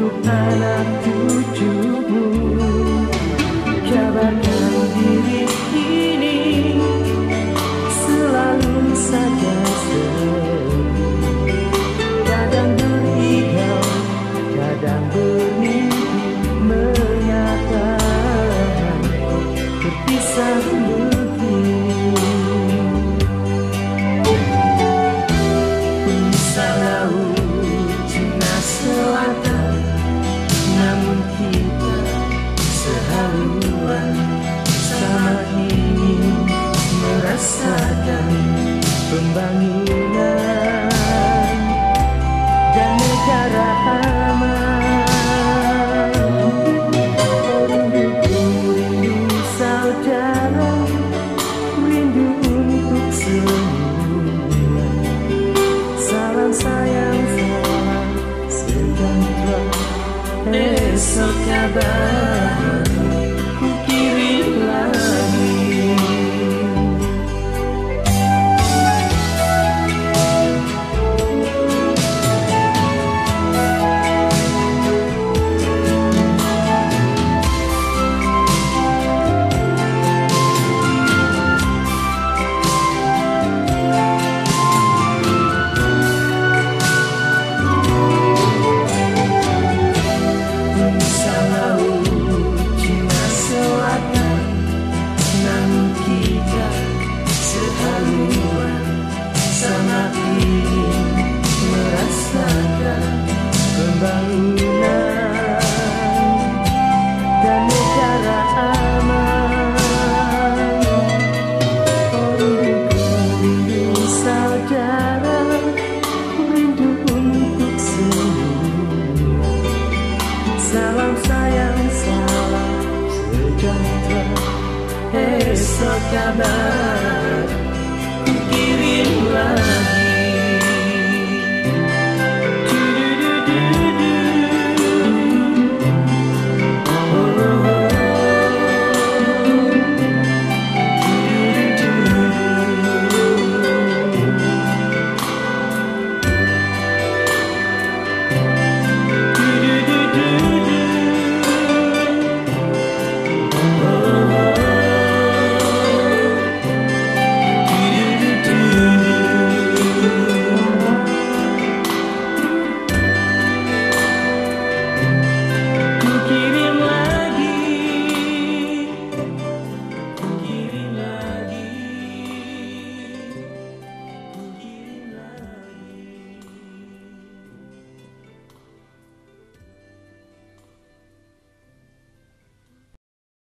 untuk anak cucumu. Kabarkan diri ini selalu saja sedih, kadang berigau, kadang bermimpi menyatakan terpisah begini. Pemisah laut Cina Selatan, namun kita sehaluan sama ingin merasakan pembangunan dan negara aman. Rindu saudara, rindu untuk semua. Salam sayang, salam sejahtera, esok kabar.